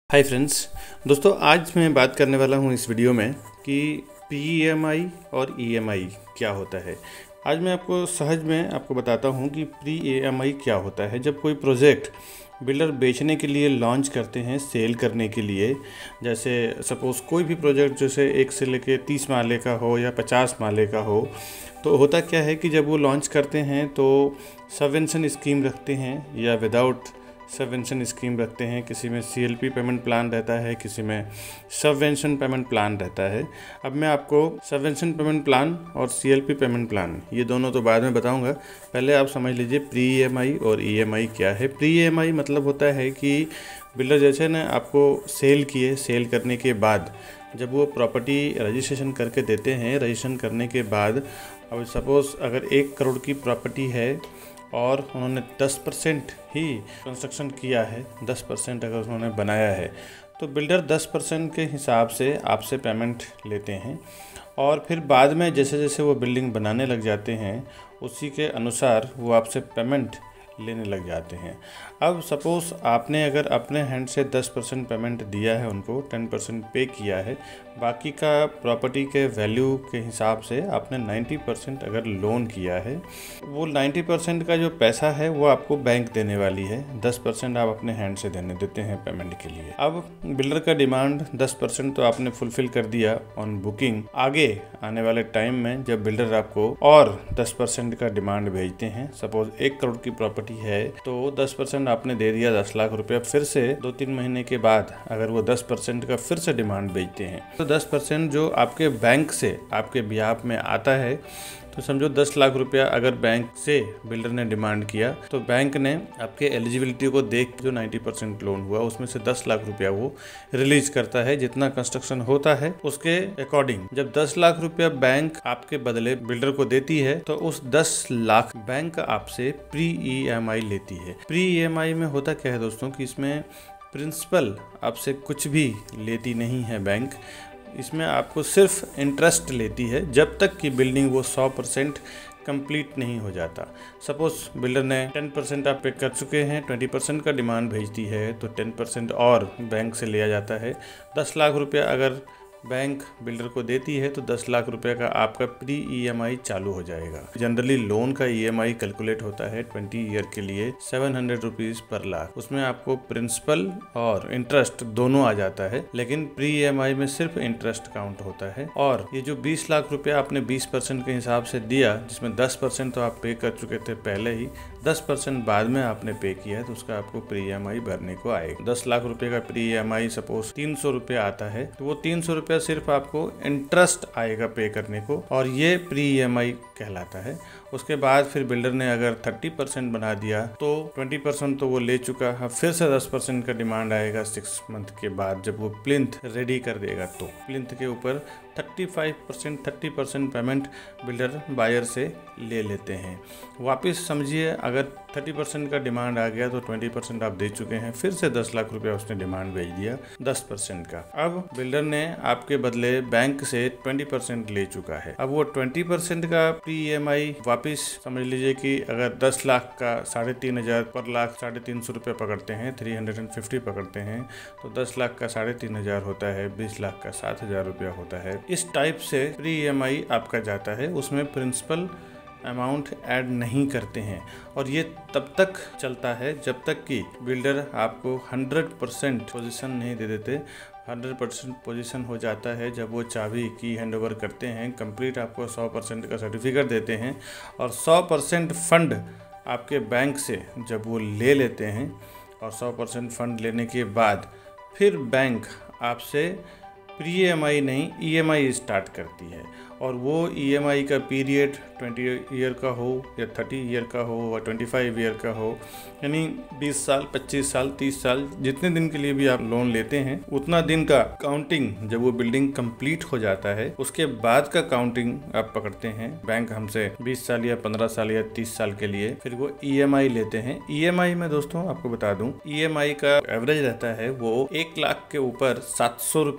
Hi friends, दोस्तों आज मैं बात करने वाला हूँ इस वीडियो में कि प्री-ईएमआई और ईएमआई क्या होता है। आज मैं आपको सहज में आपको बताता हूँ कि प्री-ईएमआई क्या होता है। जब कोई प्रोजेक्ट बिल्डर बेचने के लिए लॉन्च करते हैं, सेल करने के लिए, जैसे सपोज़ कोई भी प्रोजेक्ट जैसे 1 से लेके 30 माले का हो या 50 माले का हो, तो होता क्या है कि जब वो लॉन्च करते हैं तो सबवेंशन स्कीम रखते हैं या विदाउट सबवेंशन स्कीम रखते हैं। किसी में सीएलपी पेमेंट प्लान रहता है, किसी में सबवेंशन पेमेंट प्लान रहता है। अब मैं आपको सबवेंशन पेमेंट प्लान और सीएलपी पेमेंट प्लान ये दोनों तो बाद में बताऊंगा। पहले आप समझ लीजिए प्री-ईएमआई और ईएमआई क्या है। प्री-ईएमआई मतलब होता है कि बिल्डर जैसे ना आपको सेल किए, सेल करने के बाद जब वो प्रॉपर्टी रजिस्ट्रेशन करके देते हैं, रजिस्ट्रेशन करने के बाद अब सपोज़ अगर 1 करोड़ की प्रॉपर्टी है और उन्होंने 10% ही कंस्ट्रक्शन किया है, 10% अगर उन्होंने बनाया है, तो बिल्डर 10% के हिसाब से आपसे पेमेंट लेते हैं और फिर बाद में जैसे जैसे वो बिल्डिंग बनाने लग जाते हैं उसी के अनुसार वो आपसे पेमेंट लेने लग जाते हैं। अब सपोज़ आपने अगर अपने हैंड से 10% पेमेंट दिया है, उनको 10% पे किया है, बाकी का प्रॉपर्टी के वैल्यू के हिसाब से आपने 90% अगर लोन किया है, वो 90% का जो पैसा है वो आपको बैंक देने वाली है, 10% आप अपने हैंड से देते हैं पेमेंट के लिए। अब बिल्डर का डिमांड 10% तो आपने फुलफिल कर दिया ऑन बुकिंग। आगे आने वाले टाइम में जब बिल्डर आपको और 10% का डिमांड भेजते हैं, सपोज 1 करोड़ की प्रॉपर्टी है तो 10% आपने दे दिया 10 लाख रुपया, फिर से 2-3 महीने के बाद अगर वो 10% का फिर से डिमांड भेजते हैं तो 10% जो आपके बैंक से आपके बिहाफ में आता है, तो समझो 10 लाख रुपया अगर बैंक से बिल्डर ने डिमांड किया तो बैंक ने आपके एलिजिबिलिटी को देख जो 90% लोन हुआ उसमें से 10 लाख रुपया वो रिलीज करता है। जितना कंस्ट्रक्शन होता है उसके अकॉर्डिंग जब 10 लाख रुपया बैंक आपके बदले बिल्डर को देती है तो उस 10 लाख बैंक आपसे प्री-ईएमआई लेती है। प्री-ईएमआई में होता क्या है दोस्तों कि इसमें प्रिंसिपल आपसे कुछ भी लेती नहीं है बैंक, इसमें आपको सिर्फ इंटरेस्ट लेती है जब तक कि बिल्डिंग वो 100% कंप्लीट नहीं हो जाता। सपोज़ बिल्डर ने 10% आप पे कर चुके हैं, 20% का डिमांड भेजती है तो 10% और बैंक से लिया जाता है। 10 लाख रुपया अगर बैंक बिल्डर को देती है तो 10 लाख रुपए का आपका प्री-ईएमआई चालू हो जाएगा। जनरली लोन का ईएमआई कैलकुलेट होता है 20 ईयर के लिए 700 रुपीज़ पर लाख। उसमें आपको प्रिंसिपल और इंटरेस्ट दोनों आ जाता है, लेकिन प्री-ईएमआई में सिर्फ इंटरेस्ट काउंट होता है। और ये जो 20 लाख रुपया आपने 20% के हिसाब से दिया, जिसमें 10% तो आप पे कर चुके थे पहले ही, 10% बाद में आपने पे किया है तो उसका आपको प्री-ईएमआई भरने को आएगा। 10 लाख रुपए का प्री-ईएमआई सपोज 300 रुपया आता है तो वो 300 रुपया सिर्फ आपको इंटरेस्ट आएगा पे करने को, और ये प्री-ईएमआई कहलाता है। उसके बाद फिर बिल्डर ने अगर 30% बना दिया तो 20% तो वो ले चुका है, फिर से 10% का डिमांड आएगा 6 मंथ के बाद जब वो प्लिंथ रेडी कर देगा। तो प्लिंथ के ऊपर 30% पेमेंट बिल्डर बायर से ले लेते हैं। वापस समझिए अगर 30% का डिमांड आ गया तो 20% आप दे चुके हैं, फिर से 10 लाख रुपया उसने डिमांड भेज दिया 10% का। अब बिल्डर ने आपके बदले बैंक से 20% ले चुका है। अब वो 20% का प्री-ईएमआई वापस समझ लीजिए कि अगर 10 लाख का 3,500 पर लाख 350 रुपये पकड़ते हैं, 350 पकड़ते हैं, तो 10 लाख का 3,500 होता है, 20 लाख का 7,000 रुपया होता है। इस टाइप से प्री-ईएमआई आपका जाता है। उसमें प्रिंसिपल अमाउंट ऐड नहीं करते हैं और ये तब तक चलता है जब तक कि बिल्डर आपको 100% पोजीशन नहीं दे देते। 100% पोजीशन हो जाता है जब वो चाबी की हैंडओवर करते हैं, कंप्लीट आपको 100% का सर्टिफिकेट देते हैं और 100% फंड आपके बैंक से जब वो ले लेते हैं, और 100% फंड लेने के बाद फिर बैंक आपसे प्री-ईएमआई नहीं ईएमआई स्टार्ट करती है। और वो ईएमआई का पीरियड 20 ईयर का हो या 30 ईयर का हो या 25 ईयर का हो, यानी 20 साल, 25 साल, 30 साल, जितने दिन के लिए भी आप लोन लेते हैं उतना दिन का काउंटिंग जब वो बिल्डिंग कंप्लीट हो जाता है उसके बाद का काउंटिंग आप पकड़ते हैं। बैंक हमसे 20 साल या 15 साल या 30 साल के लिए फिर वो ईएमआई लेते हैं। ईएमआई में दोस्तों आपको बता दूं, ईएमआई का एवरेज रहता है वो 1 लाख के ऊपर 700 रुपया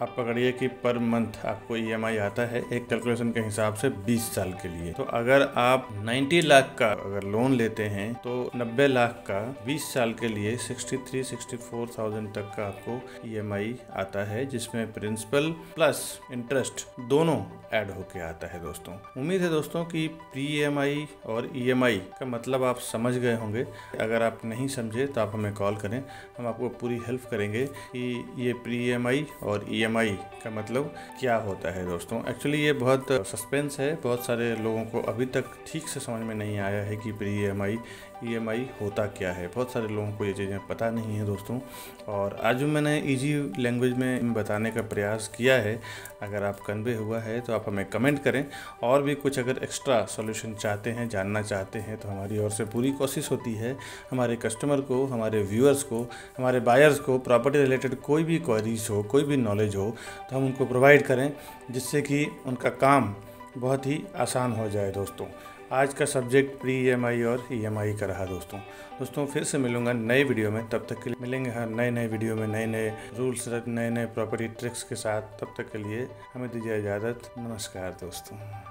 आप पकड़िए कि पर मंथ आपको EMI आता है एक कैलकुलेशन के हिसाब से 20 साल के लिए। तो अगर आप 90 लाख का अगर लोन लेते हैं तो 90 लाख का 20 साल के लिए 63-64,000 तक का आपको EMI आता है, जिसमें प्रिंसिपल प्लस इंटरेस्ट दोनों ऐड होके आता है दोस्तों। उम्मीद है दोस्तों कि प्री EMI और EMI का मतलब आप समझ गए होंगे। अगर आप नहीं समझे तो आप हमें कॉल करें, हम आपको पूरी हेल्प करेंगे कि ये प्री EMI और EMI का मतलब क्या होता है दोस्तों। एक्चुअली ये बहुत सस्पेंस है, बहुत सारे लोगों को अभी तक ठीक से समझ में नहीं आया है कि प्री EMI होता क्या है। बहुत सारे लोगों को ये चीज़ें पता नहीं है दोस्तों, और आज मैंने इजी लैंग्वेज में बताने का प्रयास किया है। अगर आप कन्वे हुआ है तो आप हमें कमेंट करें, और भी कुछ अगर एक्स्ट्रा सॉल्यूशन चाहते हैं, जानना चाहते हैं, तो हमारी ओर से पूरी कोशिश होती है हमारे कस्टमर को, हमारे व्यूअर्स को, हमारे बायर्स को प्रॉपर्टी रिलेटेड कोई भी क्वेरीज हो, कोई भी नॉलेज हो तो हम उनको प्रोवाइड करें, जिससे कि उनका काम बहुत ही आसान हो जाए दोस्तों। आज का सब्जेक्ट प्री EMI और EMI का रहा दोस्तों। फिर से मिलूंगा नए वीडियो में, तब तक के लिए मिलेंगे हर नए वीडियो में नए रूल्स, नए प्रॉपर्टी ट्रिक्स के साथ। तब तक के लिए हमें दीजिए इजाज़त। नमस्कार दोस्तों।